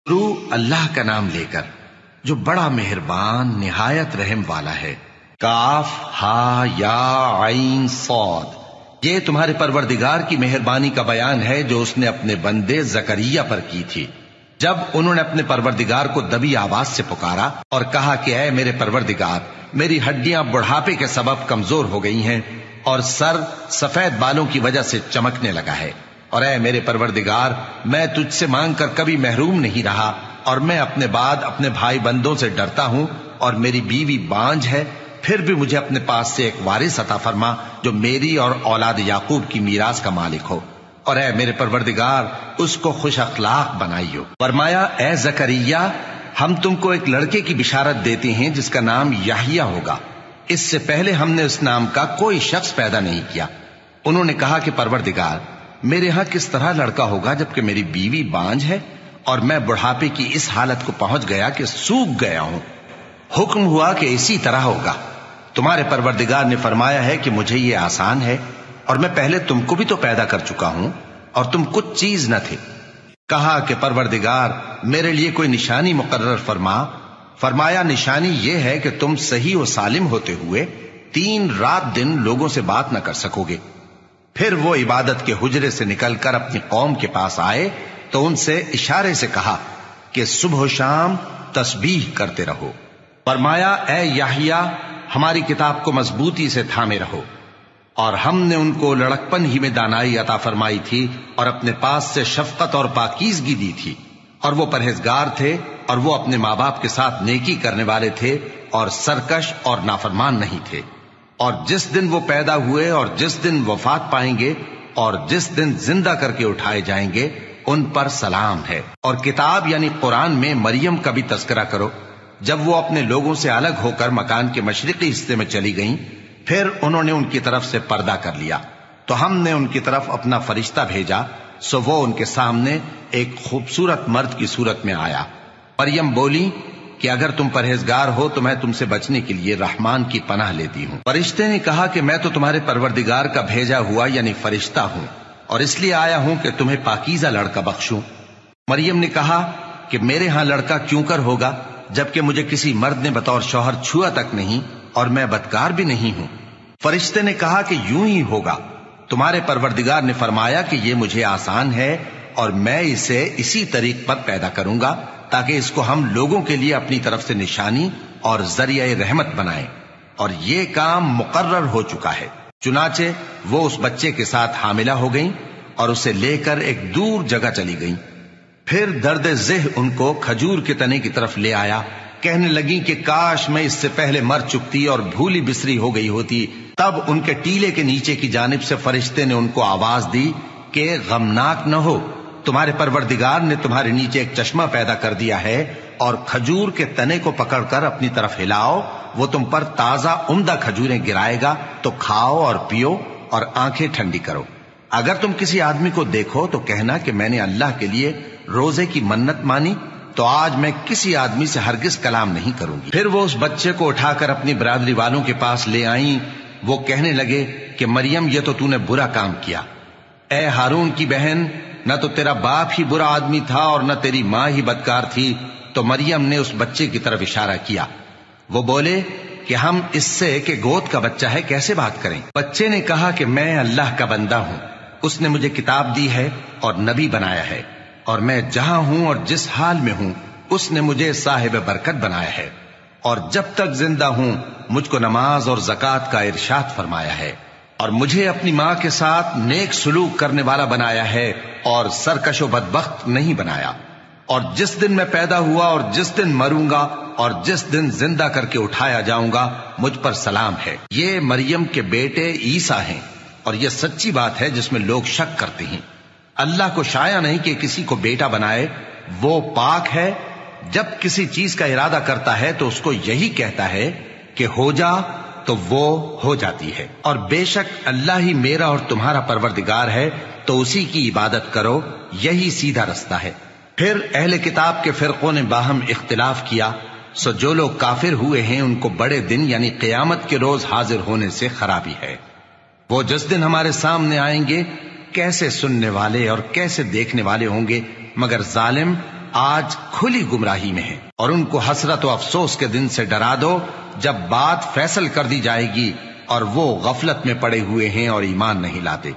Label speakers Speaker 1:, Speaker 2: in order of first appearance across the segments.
Speaker 1: شروع اللہ کا نام لے کر جو بڑا مہربان نہایت رحم والا ہے۔ کاف ہا یا عین صاد، یہ تمہارے پروردگار کی مہربانی کا بیان ہے جو اس نے اپنے بندے زکریا پر کی تھی جب انہوں نے اپنے پروردگار کو دبی آواز سے پکارا اور کہا کہ اے میرے پروردگار، میری ہڈیاں بڑھاپے کے سبب کمزور ہو گئی ہیں اور سر سفید بالوں کی وجہ سے چمکنے لگا ہے، اور اے میرے پروردگار، میں تجھ سے مانگ کر کبھی محروم نہیں رہا، اور میں اپنے بعد اپنے بھائی بندوں سے ڈرتا ہوں، اور میری بیوی بانجھ ہے، پھر بھی مجھے اپنے پاس سے ایک وارث عطا فرما جو میری اور اولاد یعقوب کی میراث کا مالک ہو، اور اے میرے پروردگار، اس کو خوش اخلاق بنائیو۔ فرمایا اے زکریا، ہم تم کو ایک لڑکے کی بشارت دیتے ہیں جس کا نام یحییٰ ہوگا، اس سے پہلے ہم نے اس نام کا کوئی شخص پیدا نہیں کیا۔ انہوں نے کہا کہ پروردگار، میرے ہاں کس طرح لڑکا ہوگا جبکہ میری بیوی بانجھ ہے اور میں بڑھاپے کی اس حالت کو پہنچ گیا کہ سوکھ گیا ہوں۔ حکم ہوا کہ اسی طرح ہوگا۔ تمہارے پروردگار نے فرمایا ہے کہ مجھے یہ آسان ہے، اور میں پہلے تم کو بھی تو پیدا کر چکا ہوں اور تم کچھ چیز نہ تھے۔ کہا کہ پروردگار، میرے لیے کوئی نشانی مقرر فرما۔ فرمایا نشانی یہ ہے کہ تم صحیح و سالم ہوتے ہوئے 3 رات دن لوگوں سے بات نہ کر سکو گے۔ پھر وہ عبادت کے حجرے سے نکل کر اپنی قوم کے پاس آئے تو ان سے اشارے سے کہا کہ صبح و شام تسبیح کرتے رہو۔ فرمایا اے یحییٰ، ہماری کتاب کو مضبوطی سے تھامے رہو، اور ہم نے ان کو لڑکپن ہی میں دانائی عطا فرمائی تھی اور اپنے پاس سے شفقت اور پاکیزگی دی تھی، اور وہ پرہیزگار تھے اور وہ اپنے ماں باپ کے ساتھ نیکی کرنے والے تھے اور سرکش اور نافرمان نہیں تھے۔ اور جس دن وہ پیدا ہوئے اور جس دن وفات پائیں گے اور جس دن زندہ کر کے اٹھائے جائیں گے ان پر سلام ہے۔ اور کتاب یعنی قرآن میں مریم کا بھی تذکرہ کرو، جب وہ اپنے لوگوں سے الگ ہو کر مکان کے مشرقی حصے میں چلی گئیں، پھر انہوں نے ان کی طرف سے پردہ کر لیا تو ہم نے ان کی طرف اپنا فرشتہ بھیجا، سو وہ ان کے سامنے ایک خوبصورت مرد کی صورت میں آیا۔ مریم بولی کہ اگر تم پرہیزگار ہو تو میں تم سے بچنے کے لیے رحمان کی پناہ لیتی ہوں۔ فرشتے نے کہا کہ میں تو تمہارے پروردگار کا بھیجا ہوا یعنی فرشتہ ہوں، اور اس لیے آیا ہوں کہ تمہیں پاکیزہ لڑکا بخشوں۔ مریم نے کہا کہ میرے ہاں لڑکا کیوں کر ہوگا جبکہ مجھے کسی مرد نے بطور شوہر چھوا تک نہیں اور میں بدکار بھی نہیں ہوں۔ فرشتے نے کہا کہ یوں ہی ہوگا۔ تمہارے پروردگار نے فرمایا کہ یہ مجھے آسان ہے اور میں اسے اسی طریق پر پیدا کروں گا تاکہ اس کو ہم لوگوں کے لیے اپنی طرف سے نشانی اور ذریعہ رحمت بنائیں، اور یہ کام مقرر ہو چکا ہے۔ چنانچہ وہ اس بچے کے ساتھ حاملہ ہو گئیں اور اسے لے کر ایک دور جگہ چلی گئیں۔ پھر درد ذہ ان کو کھجور کے تنے کی طرف لے آیا، کہنے لگی کہ کاش میں اس سے پہلے مر چکتی اور بھولی بسری ہو گئی ہوتی۔ تب ان کے ٹیلے کے نیچے کی جانب سے فرشتے نے ان کو آواز دی کہ غمناک نہ ہو، تمہارے پروردگار نے تمہارے نیچے ایک چشمہ پیدا کر دیا ہے، اور کھجور کے تنے کو پکڑ کر اپنی طرف ہلاؤ، وہ تم پر تازہ عمدہ کھجوریں گرائے گا، تو کھاؤ اور پیو اور آنکھیں ٹھنڈی کرو۔ اگر تم کسی آدمی کو دیکھو تو کہنا کہ میں نے اللہ کے لیے روزے کی منت مانی، تو آج میں کسی آدمی سے ہرگز کلام نہیں کروں گی۔ پھر وہ اس بچے کو اٹھا کر اپنی برادری والوں کے پاس لے آئیں۔ وہ کہنے لگے کہ مریم، یہ تو نے برا کام کیا۔ اے ہارون کی بہن، نہ تو تیرا باپ ہی برا آدمی تھا اور نہ تیری ماں ہی بدکار تھی۔ تو مریم نے اس بچے کی طرف اشارہ کیا۔ وہ بولے کہ ہم اس سے کہ گود کا بچہ ہے کیسے بات کریں؟ بچے نے کہا کہ میں اللہ کا بندہ ہوں، اس نے مجھے کتاب دی ہے اور نبی بنایا ہے، اور میں جہاں ہوں اور جس حال میں ہوں اس نے مجھے صاحب برکت بنایا ہے، اور جب تک زندہ ہوں مجھ کو نماز اور زکوٰۃ کا ارشاد فرمایا ہے، اور مجھے اپنی ماں کے ساتھ نیک سلوک کرنے والا بنایا ہے اور سرکش و بدبخت نہیں بنایا، اور جس دن میں پیدا ہوا اور جس دن مروں گا اور جس دن زندہ کر کے اٹھایا جاؤں گا مجھ پر سلام ہے۔ یہ مریم کے بیٹے عیسیٰ ہیں، اور یہ سچی بات ہے جس میں لوگ شک کرتے ہیں۔ اللہ کو شایع نہیں کہ کسی کو بیٹا بنائے، وہ پاک ہے، جب کسی چیز کا ارادہ کرتا ہے تو اس کو یہی کہتا ہے کہ ہو جا تو وہ ہو جاتی ہے، اور بے شک اللہ ہی میرا اور تمہارا پروردگار ہے، تو اسی کی عبادت کرو، یہی سیدھا رستہ ہے۔ پھر اہل کتاب کے فرقوں نے باہم اختلاف کیا، سو جو لوگ کافر ہوئے ہیں ان کو بڑے دن یعنی قیامت کے روز حاضر ہونے سے خرابی ہے۔ وہ جس دن ہمارے سامنے آئیں گے کیسے سننے والے اور کیسے دیکھنے والے ہوں گے، مگر ظالم آج کھلی گمراہی میں ہیں، اور ان کو حسرت و افسوس کے دن سے ڈرا دو جب بات فیصل کر دی جائے گی اور وہ غفلت میں پڑے ہوئے ہیں اور ایمان نہیں لاتے۔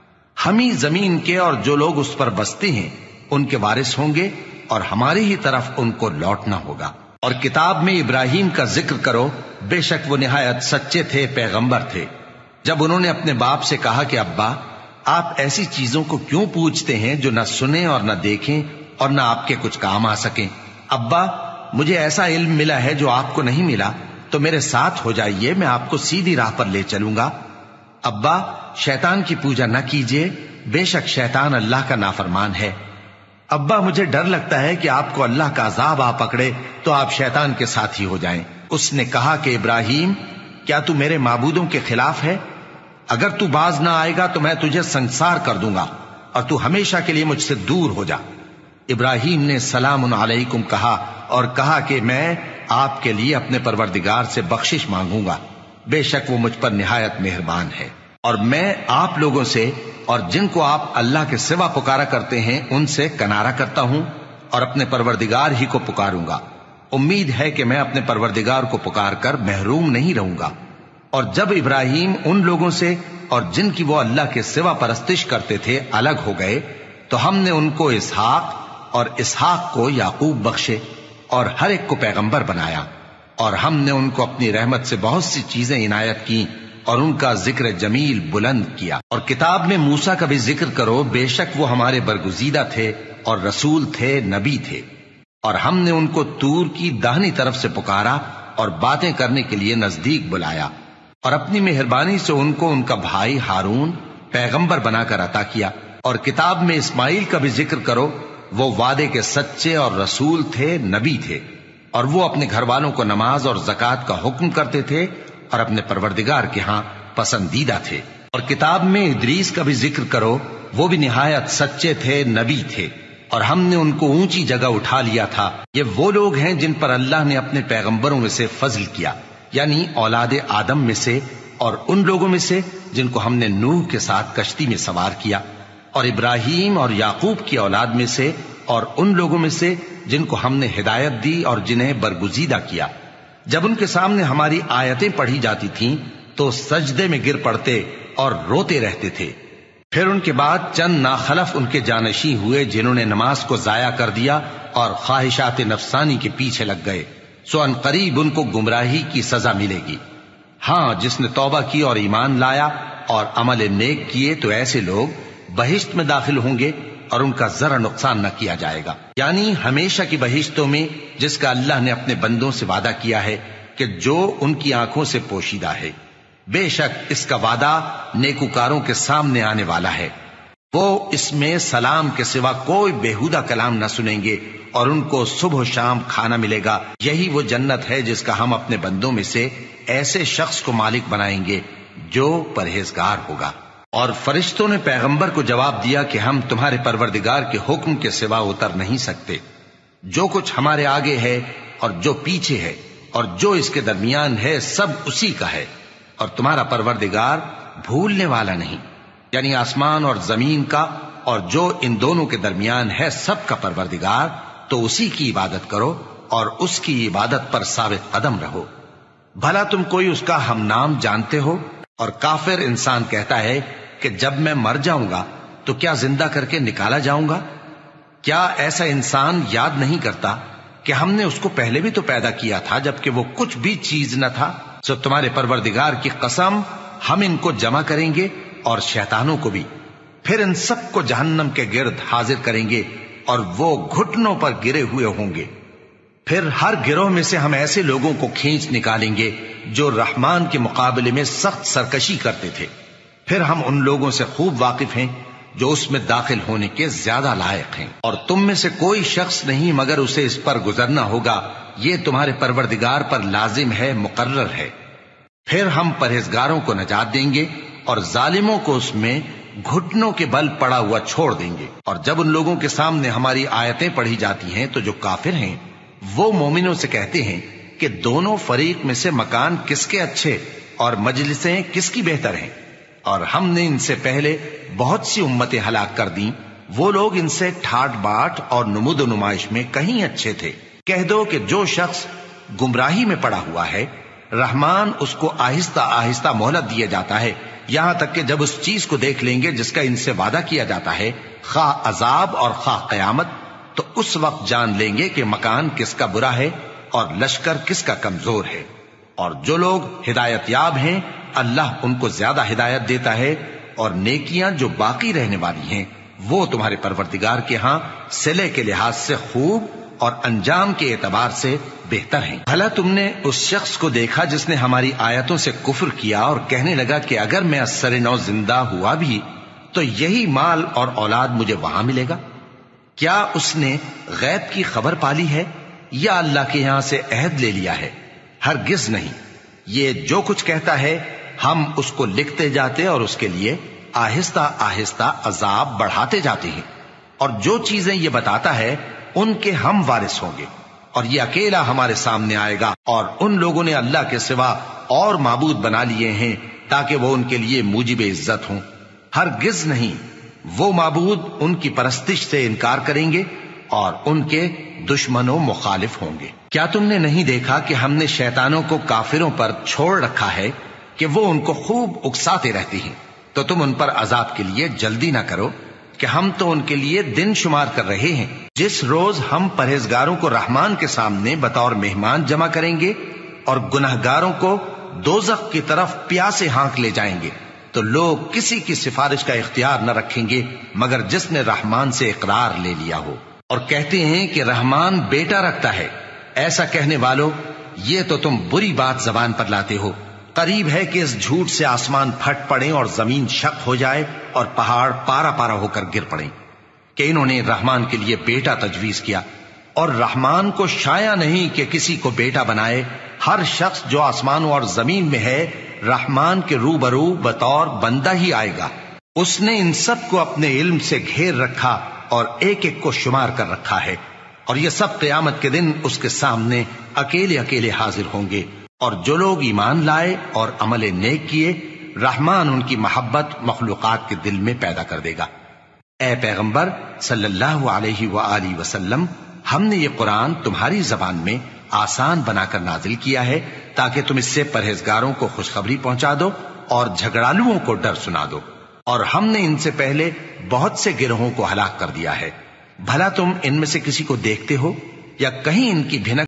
Speaker 1: ہم ہی زمین کے اور جو لوگ اس پر بستے ہیں ان کے وارث ہوں گے، اور ہماری ہی طرف ان کو لوٹنا ہوگا۔ اور کتاب میں ابراہیم کا ذکر کرو، بے شک وہ نہایت سچے تھے، پیغمبر تھے۔ جب انہوں نے اپنے باپ سے کہا کہ ابا، آپ ایسی چیزوں کو کیوں پوچھتے ہیں جو نہ سنیں اور نہ دیکھیں اور نہ آپ کے کچھ کام آ سکیں؟ ابا، مجھے ایسا علم ملا ہے جو آپ کو نہیں ملا، تو میرے ساتھ ہو جائیے، میں آپ کو سیدھی راہ پر لے چلوں گا۔ ابا، شیطان کی پوجا نہ کیجیے، بے شک شیطان اللہ کا نافرمان ہے۔ ابا، مجھے ڈر لگتا ہے کہ آپ کو اللہ کا عذاب آ پکڑے تو آپ شیطان کے ساتھی ہو جائیں۔ اس نے کہا کہ ابراہیم، کیا تو میرے معبودوں کے خلاف ہے؟ اگر تو باز نہ آئے گا تو میں تجھے سنسار کر دوں گا اور تو ہمیشہ کے لیے مجھ سے دور ہو جا۔ ابراہیم نے سلام علیکم کہا اور کہا کہ میں آپ کے لیے اپنے پروردگار سے بخشش مانگوں گا، بے شک وہ مجھ پر نہایت مہربان ہے، اور میں آپ لوگوں سے اور جن کو آپ اللہ کے سوا پکارا کرتے ہیں ان سے کنارہ کرتا ہوں اور اپنے پروردگار ہی کو پکاروں گا۔ امید ہے کہ میں اپنے پروردگار کو پکار کر محروم نہیں رہوں گا۔ اور جب ابراہیم ان لوگوں سے اور جن کی وہ اللہ کے سوا پرستش کرتے تھے الگ ہو گئے تو ہم نے ان کو اسحاق اور اسحاق کو یعقوب بخشے اور ہر ایک کو پیغمبر بنایا، اور ہم نے ان کو اپنی رحمت سے بہت سی چیزیں عنایت کی اور ان کا ذکر جمیل بلند کیا۔ اور کتاب میں موسیٰ کا بھی ذکر کرو، بے شک وہ ہمارے برگزیدہ تھے اور رسول تھے، نبی تھے، اور ہم نے ان کو طور کی داہنی طرف سے پکارا اور باتیں کرنے کے لیے نزدیک بلایا، اور اپنی مہربانی سے ان کو ان کا بھائی ہارون پیغمبر بنا کر عطا کیا۔ اور کتاب میں اسماعیل کا بھی ذکر کرو، وہ وعدے کے سچے اور رسول تھے، نبی تھے، اور وہ اپنے گھر والوں کو نماز اور زکوٰۃ کا حکم کرتے تھے اور اپنے پروردگار کے ہاں پسندیدہ تھے۔ اور کتاب میں ادریس کا بھی ذکر کرو، وہ بھی نہایت سچے تھے، نبی تھے، اور ہم نے ان کو اونچی جگہ اٹھا لیا تھا۔ یہ وہ لوگ ہیں جن پر اللہ نے اپنے پیغمبروں میں سے فضل کیا، یعنی اولاد آدم میں سے، اور ان لوگوں میں سے جن کو ہم نے نوح کے ساتھ کشتی میں سوار کیا، اور ابراہیم اور یعقوب کی اولاد میں سے، اور ان لوگوں میں سے جن کو ہم نے ہدایت دی اور جنہیں برگزیدہ کیا۔ جب ان کے سامنے ہماری آیتیں پڑھی جاتی تھیں تو سجدے میں گر پڑتے اور روتے رہتے تھے۔ پھر ان کے بعد چند ناخلف ان کے جانشین ہوئے جنہوں نے نماز کو ضائع کر دیا اور خواہشات نفسانی کے پیچھے لگ گئے، سو ان قریب ان کو گمراہی کی سزا ملے گی۔ ہاں، جس نے توبہ کی اور ایمان لایا اور عمل نیک کیے تو ایسے لوگ بہشت میں داخل ہوں گے اور ان کا ذرا نقصان نہ کیا جائے گا، یعنی ہمیشہ کی بہشتوں میں جس کا اللہ نے اپنے بندوں سے وعدہ کیا ہے کہ جو ان کی آنکھوں سے پوشیدہ ہے۔ بے شک اس کا وعدہ نیکوکاروں کے سامنے آنے والا ہے، وہ اس میں سلام کے سوا کوئی بیہودہ کلام نہ سنیں گے اور ان کو صبح و شام کھانا ملے گا۔ یہی وہ جنت ہے جس کا ہم اپنے بندوں میں سے ایسے شخص کو مالک بنائیں گے جو پرہیزگار ہوگا۔ اور فرشتوں نے پیغمبر کو جواب دیا کہ ہم تمہارے پروردگار کے حکم کے سوا اتر نہیں سکتے، جو کچھ ہمارے آگے ہے اور جو پیچھے ہے اور جو اس کے درمیان ہے سب اسی کا ہے، اور تمہارا پروردگار بھولنے والا نہیں، یعنی آسمان اور زمین کا اور جو ان دونوں کے درمیان ہے سب کا پروردگار، تو اسی کی عبادت کرو اور اس کی عبادت پر ثابت قدم رہو۔ بھلا تم کوئی اس کا ہم نام جانتے ہو؟ اور کافر انسان کہتا ہے کہ جب میں مر جاؤں گا تو کیا زندہ کر کے نکالا جاؤں گا؟ کیا ایسا انسان یاد نہیں کرتا کہ ہم نے اس کو پہلے بھی تو پیدا کیا تھا جبکہ وہ کچھ بھی چیز نہ تھا؟ سو تمہارے پروردگار کی قسم، ہم ان کو جمع کریں گے اور شیطانوں کو بھی، پھر ان سب کو جہنم کے گرد حاضر کریں گے اور وہ گھٹنوں پر گرے ہوئے ہوں گے۔ پھر ہر گروہ میں سے ہم ایسے لوگوں کو کھینچ نکالیں گے جو رحمان کے مقابلے میں سخت سرکشی کرتے تھے، پھر ہم ان لوگوں سے خوب واقف ہیں جو اس میں داخل ہونے کے زیادہ لائق ہیں، اور تم میں سے کوئی شخص نہیں مگر اسے اس پر گزرنا ہوگا، یہ تمہارے پروردگار پر لازم ہے، مقرر ہے۔ پھر ہم پرہیزگاروں کو نجات دیں گے اور ظالموں کو اس میں گھٹنوں کے بل پڑا ہوا چھوڑ دیں گے۔ اور جب ان لوگوں کے سامنے ہماری آیتیں پڑھی جاتی ہیں تو جو کافر ہیں وہ مومنوں سے کہتے ہیں کہ دونوں فریق میں سے مکان کس کے اچھے اور مجلسیں کس کی بہتر ہیں، اور ہم نے ان سے پہلے بہت سی امتیں ہلاک کر دیں، وہ لوگ ان سے ٹھاٹ باٹ اور نمود و نمائش میں کہیں اچھے تھے۔ کہہ دو کہ جو شخص گمراہی میں پڑا ہوا ہے، رحمان اس کو آہستہ آہستہ مہلت دیا جاتا ہے، یہاں تک کہ جب اس چیز کو دیکھ لیں گے جس کا ان سے وعدہ کیا جاتا ہے، خواہ عذاب اور خواہ قیامت، تو اس وقت جان لیں گے کہ مکان کس کا برا ہے اور لشکر کس کا کمزور ہے۔ اور جو لوگ ہدایت یاب ہیں، اللہ ان کو زیادہ ہدایت دیتا ہے، اور نیکیاں جو باقی رہنے والی ہیں وہ تمہارے پروردگار کے ہاں صلے کے لحاظ سے خوب اور انجام کے اعتبار سے بہتر ہیں۔ بھلا تم نے اس شخص کو دیکھا جس نے ہماری آیتوں سے کفر کیا اور کہنے لگا کہ اگر میں ازسر نو زندہ ہوا بھی تو یہی مال اور اولاد مجھے وہاں ملے گا؟ کیا اس نے غیب کی خبر پالی ہے یا اللہ کے یہاں سے عہد لے لیا ہے؟ ہرگز نہیں، یہ جو کچھ کہتا ہے ہم اس کو لکھتے جاتے اور اس کے لیے آہستہ آہستہ عذاب بڑھاتے جاتے ہیں، اور جو چیزیں یہ بتاتا ہے ان کے ہم وارث ہوں گے، اور یہ اکیلا ہمارے سامنے آئے گا۔ اور ان لوگوں نے اللہ کے سوا اور معبود بنا لیے ہیں تاکہ وہ ان کے لیے موجب عزت ہوں۔ ہرگز نہیں، وہ معبود ان کی پرستش سے انکار کریں گے اور ان کے دشمن و مخالف ہوں گے۔ کیا تم نے نہیں دیکھا کہ ہم نے شیطانوں کو کافروں پر چھوڑ رکھا ہے کہ وہ ان کو خوب اکساتے رہتے ہیں؟ تو تم ان پر عذاب کے لیے جلدی نہ کرو کہ ہم تو ان کے لیے دن شمار کر رہے ہیں۔ جس روز ہم پرہیزگاروں کو رحمان کے سامنے بطور مہمان جمع کریں گے اور گناہگاروں کو دوزخ کی طرف پیاسے ہانک لے جائیں گے، تو لوگ کسی کی سفارش کا اختیار نہ رکھیں گے مگر جس نے رحمان سے اقرار لے لیا ہو۔ اور کہتے ہیں کہ رحمان بیٹا رکھتا ہے۔ ایسا کہنے والوں، یہ تو تم بری بات زبان پر لاتے ہو۔ قریب ہے کہ اس جھوٹ سے آسمان پھٹ پڑے اور زمین شق ہو جائے اور پہاڑ پارا پارا ہو کر گر پڑے کہ انہوں نے رحمان کے لیے بیٹا تجویز کیا، اور رحمان کو شایع نہیں کہ کسی کو بیٹا بنائے۔ ہر شخص جو آسمانوں اور زمین میں ہے رحمان کے روبرو بطور بندہ ہی آئے گا۔ اس نے ان سب کو اپنے علم سے گھیر رکھا اور ایک ایک کو شمار کر رکھا ہے، اور یہ سب قیامت کے دن اس کے سامنے اکیلے اکیلے حاضر ہوں گے۔ اور جو لوگ ایمان لائے اور عمل نیک کیے، رحمان ان کی محبت مخلوقات کے دل میں پیدا کر دے گا۔ اے پیغمبر صلی اللہ علیہ وآلہ وسلم، ہم نے یہ قرآن تمہاری زبان میں آسان بنا کر نازل کیا ہے تاکہ تم اس سے پرہیزگاروں کو خوشخبری پہنچا دو اور جھگڑالوؤں کو ڈر سنا دو۔ اور ہم نے ان سے پہلے بہت سے گروہوں کو ہلاک کر دیا ہے۔ بھلا تم ان میں سے کسی کو دیکھتے ہو یا کہیں ان کی بھنک